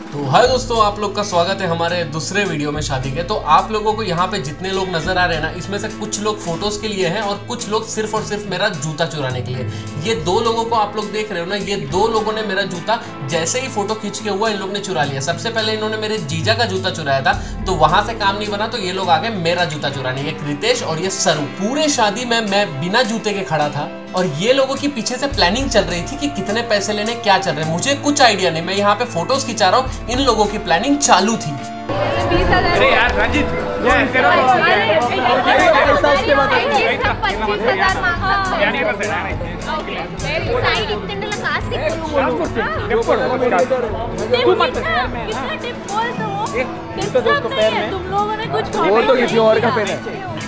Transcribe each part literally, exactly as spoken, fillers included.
तो हाय दोस्तों, आप लोग का स्वागत है हमारे दूसरे वीडियो में शादी के। तो आप लोगों को यहाँ पे जितने लोग नजर आ रहे हैं ना, इसमें से कुछ लोग फोटोज के लिए हैं और कुछ लोग सिर्फ और सिर्फ मेरा जूता चुराने के लिए। ये दो लोगों को आप लोग देख रहे हो ना, ये दो लोगों ने मेरा जूता जैसे ही फोटो खींच के हुआ इन लोग ने चुरा लिया। सबसे पहले इन्होंने मेरे जीजा का जूता चुराया था, तो वहां से काम नहीं बना, तो ये लोग आ गए मेरा जूता चुराने। ये रितेश और ये सरू। पूरे शादी में मैं बिना जूते के खड़ा था और ये लोगों की पीछे से प्लानिंग चल रही थी कि कितने पैसे लेने, क्या चल रहे हैं। मुझे कुछ आइडिया नहीं, मैं यहाँ पे फोटोज खिंचा रहा हूँ, इन लोगों की प्लानिंग चालू थी। अरे यार रंजित, तुम लोगों ने कुछ वो तो किसी और का पेन है।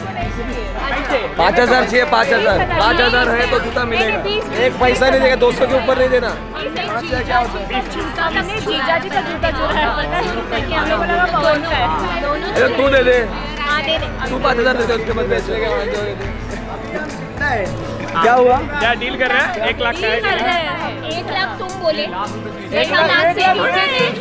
पाँच हजार चाहिए, पाँच हजार पाँच हजार है तो जूता मिलेगा। एक पैसा नहीं देगा, दो सौ के ऊपर नहीं देना। अरे तू दे दे, तू पाँच हजार दे दे, उसके बाद बेच लेगा। क्या हुआ? क्या डील कर रहे हैं? एक लाख का है। एक लाख तुम बोले, एक लाख से एक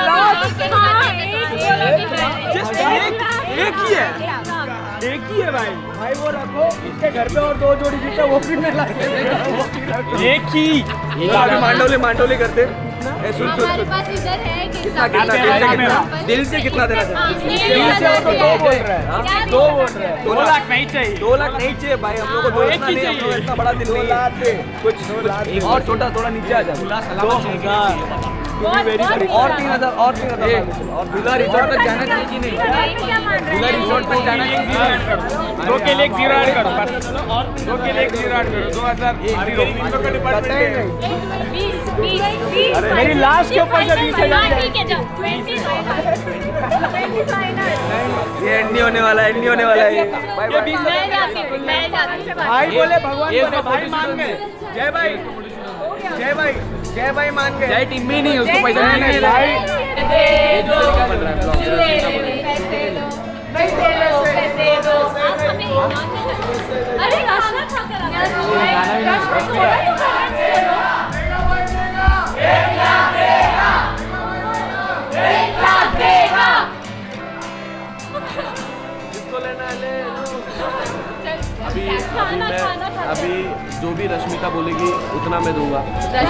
एक ही है, एक ही है भाई। भाई वो रखो, इसके घर पे और दो जोड़ी जूता वो भी मैं लाके एक ही मांडोली मांडोली करते। ए, सुन सुन सुन, कितना कितना दिल से कितना देना चाहिए? दिल से वो तो दो बोल रहा है, दो बोल रहा है। दो लाख नहीं चाहिए, दो लाख नहीं चाहिए भाई, हम लोग को दो एक ही चाहिए। इतना बड़ा दिल नहीं है। कुछ और छोटा, थोड़ा नीचे आ जाए। दो हजार और तीन हजार और तीन हजार और दूल्हा रिसोर्ट तक जाना चाहिए कि नहीं? दूल्हा रिसोर्ट तक जाना चाहिए। दो के लिए एक जीरो ऐड करो, बस दो के लिए एक जीरो ऐड करो। दो हजार मेरी लास्ट के ऊपर से बीस हजार। ये एंडी होने वाला है, एंडी होने वाला है ये। भाई बोले भगवान बोले भाई मान गए। जय भाई, जय भाई, जय भाई मान गए। जय टिम्मी नहीं, उसको पैसा नहीं मिला। अरे जिसको लेना ले लो। अभी अभी मैं अभी जो भी रश्मिता बोलेगी उतना मैं दूंगा।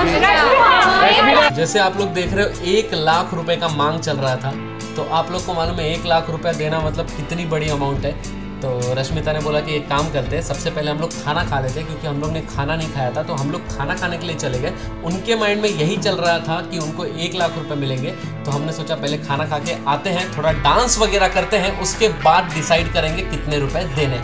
जैसे आप लोग देख रहे हो, एक लाख रुपए का मांग चल रहा था। तो आप लोग को मालूम है एक लाख रुपया देना मतलब कितनी बड़ी अमाउंट है। तो रश्मिता ने बोला कि एक काम करते हैं, सबसे पहले हम लोग खाना खा लेते हैं, क्योंकि हम लोग ने खाना नहीं खाया था। तो हम लोग खाना खाने के लिए चले गए। उनके माइंड में यही चल रहा था कि उनको एक लाख रुपए मिलेंगे। तो हमने सोचा पहले खाना खा के आते हैं, थोड़ा डांस वगैरह करते हैं, उसके बाद डिसाइड करेंगे कितने रुपए देने।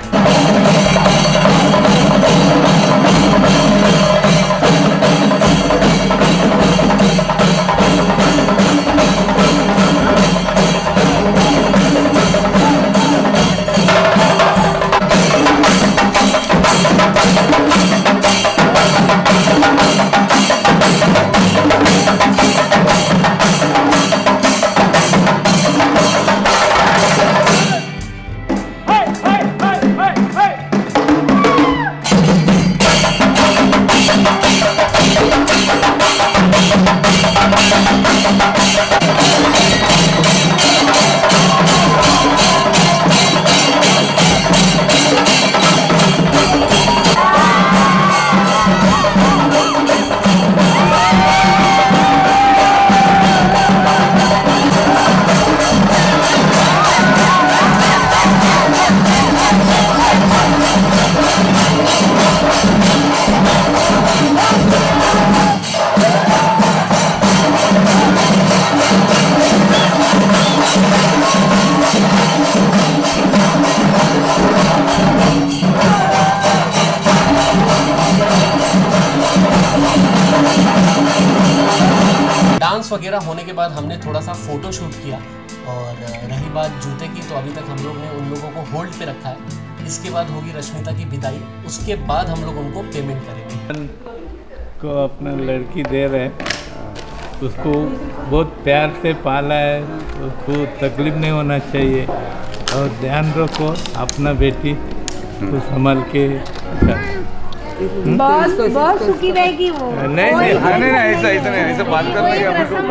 डांस वगैरह होने के बाद हमने थोड़ा सा फोटो शूट किया। और रही बात जूते की, तो अभी तक हम लोग ने उन लोगों को होल्ड पे रखा है। इसके बाद होगी रश्मिता की विदाई, उसके बाद हम लोग उनको पेमेंट करेंगे। को अपना लड़की दे रहे हैं, उसको बहुत प्यार से पाला है, उसको तकलीफ नहीं होना चाहिए। और ध्यान रखो अपना बेटी को संभाल के। बहुत बहुत सुखी रहेगी वो। नहीं नहीं नहीं नहीं ऐसा ऐसा नहीं ऐसा बात कर रहे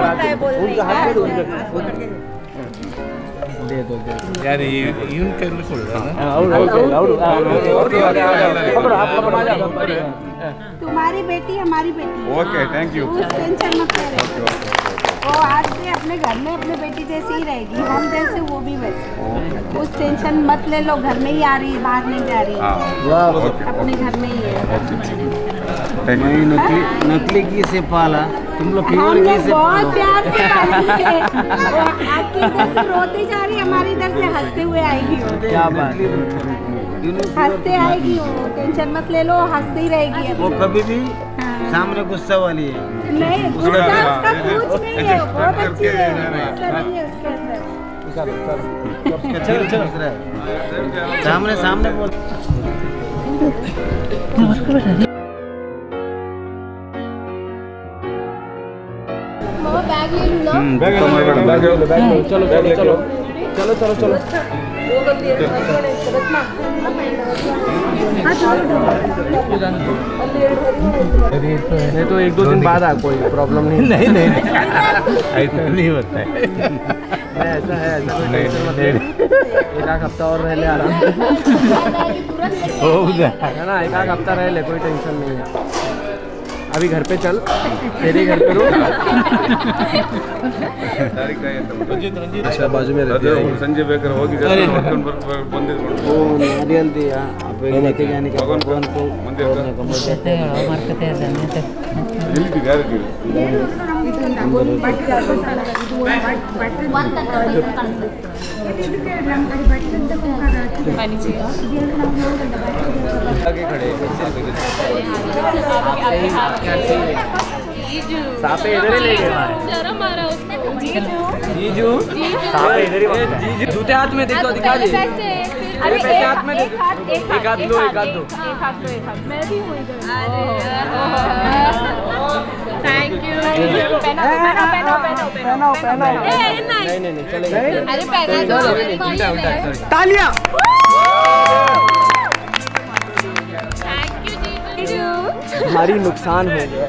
हैं यार ये यूं कर लो तुम्हारी बेटी हमारी बेटी। Okay thank you. टेंशन मत ले। वो आज से अपने घर में अपने बेटी जैसी ही रहेगी, हम जैसे वो भी वैसे। उस टेंशन मत ले लो, घर में ही आ रही है, बाहर नहीं जा रही है, अपने घर में ही है। नहीं नकली नकली घी से पाला, तुम लोग प्योर हम घी लोग से बहुत पालो। प्यार से पालेंगे। वो आपकी इधर से रोती जा रही, हमारी इधर से हंसते हुए आएगी वो। क्या बात है। हंसते आएगी वो, टेंशन मत ले लो, हंसती ही रहेगी। वो कभी भी सामने गुस्सा वाली है। नहीं गुस्सा उसका पूछ नहीं है, बहुत अच्छी है, गुस्सा नहीं है उसके अंदर। उसका दिल दूसरा है। सामने सामने बोल। बैग ले लूँ ना। बैग लो मैडम बैग लो बैग लो चलो चलो चलो चलो चलो चलो नहीं तो एक दो दिन बाद आ, कोई प्रॉब्लम नहीं। नहीं नहीं ऐसा नहीं होता है। ऐसा है, ऐसा कोई टेंशन मत ले। एक आध हफ्ता और रह ले आराम से, हो गया है ना। एक आध हफ्ता रह ले, कोई टेंशन नहीं है। अभी घर पे चल, तेरे घर पे रुक। अच्छा बाजू में रहते हैं संजय बेकर होगी मंदिर वो नारियल दिया आप लेके जाने का भगवान को मंदिर आगे खड़े सापे इधर ही ले गए। जीजू सापे इधर ही जीजू जूते हाथ में देखो, दिखा दे। अरे पैसे हाथ में दे, एक हाथ लो, एक हाथ दो, एक हाथ दो। मैं भी हूँ इधर। Thank you. पहनो पहनो पहनो पहनो पहनो। नहीं नहीं नहीं चलेगा। अरे पहना दो। उल्टा उल्टा तालियां। भारी नुकसान हो गया।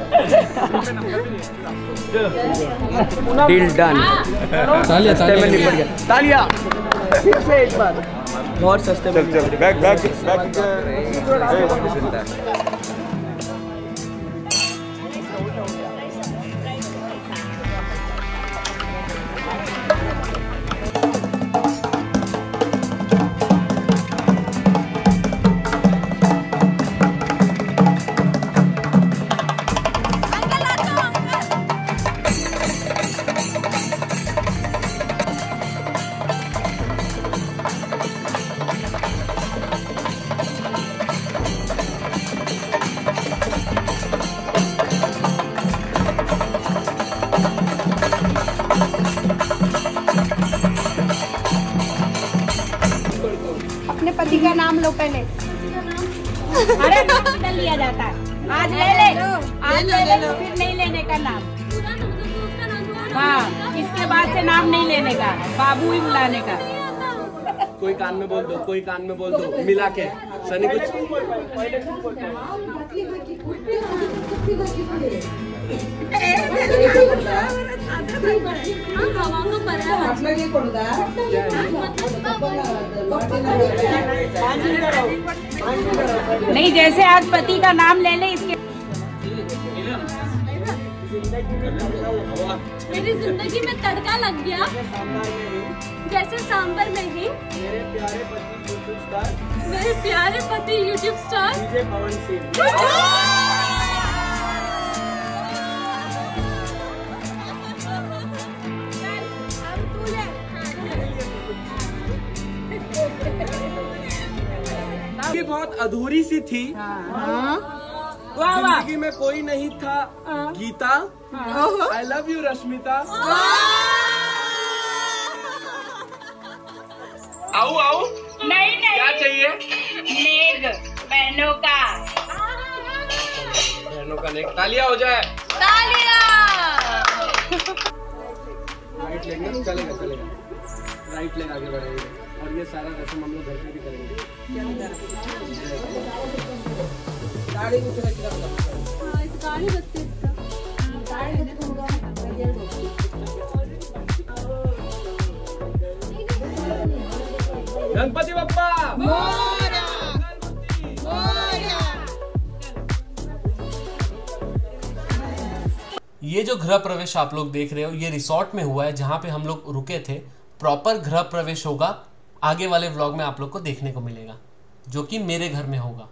Deal done. सस्ते में निपट गया। तालियां फिर से एक बार। बहुत सस्ते में बैग बैग बैग अपने पति का नाम लो पहले। अरे नाम किधर लिया जाता है? आज ले ले, आज ले ले, फिर नहीं लेने का नाम। हाँ, इसके बाद से नाम नहीं लेने का, बाबू ही बुलाने का। कोई कान में बोल दो, कोई कान में बोल दो, मिला के सनी कुछ। नहीं, जैसे आज पति का नाम ले ले इसके। मेरी जिंदगी में तड़का लग गया जैसे सांबर में ही। मेरे प्यारे पति यूट्यूब स्टार ये बहुत अधूरी सी थी। जिंदगी में कोई नहीं था Gita. I love you Rashmita. आओ आओ। नहीं नहीं, क्या चाहिए? नेग बहनों का। बहनों का नेक। तालियां हो जाए। राइट लेग ना, चलेगा चलेगा। राइट लेग आगे बढ़ेंगे और ये सारा रस्म हम लोग घर पे भी करेंगे। हाँ, इस गाड़ी बत्ती इसका। गणपति बप्पा ये जो गृह प्रवेश आप लोग देख रहे हो ये रिसोर्ट में हुआ है जहाँ पे हम लोग रुके थे। प्रॉपर गृह प्रवेश होगा आगे वाले व्लॉग में आप लोग को देखने को मिलेगा, जो कि मेरे घर में होगा।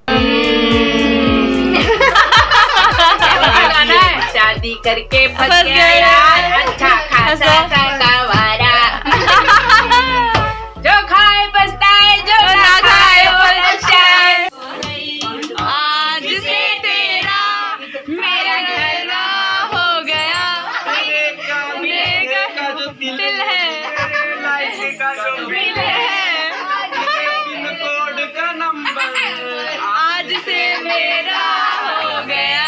शादी करके फंस गया यार, अच्छा खासा सा कवारा। जो खाए पछताए, जो ना खाए वो पछताए। आज से तेरा मेरा घर हो गया। मेरा जो दिल है, दिल है, कोड का नंबर आज से मेरा हो गया।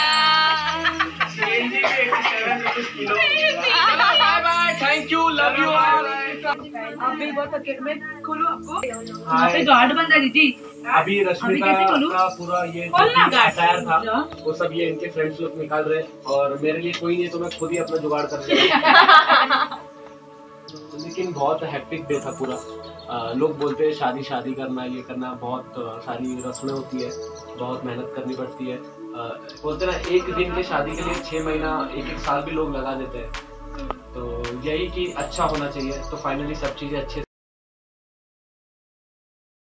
Thank you, love you all. Guard बंद है दीदी। अभी रश्मिका का पूरा ये टायर था वो सब ये इनके फ्रेंड्स लोग निकाल रहे हैं और मेरे लिए कोई नहीं तो मैं खुद ही अपना जुगाड़ कर रहा हूँ। लेकिन बहुत हेक्टिक डे था पूरा। आ, लोग बोलते हैं शादी शादी करना ये करना, बहुत सारी रस्में होती है, बहुत मेहनत करनी पड़ती है। आ, बोलते ना एक दिन के शादी के लिए छह महीना एक एक साल भी लोग लगा देते हैं। तो यही कि अच्छा होना चाहिए, तो फाइनली सब चीजें अच्छे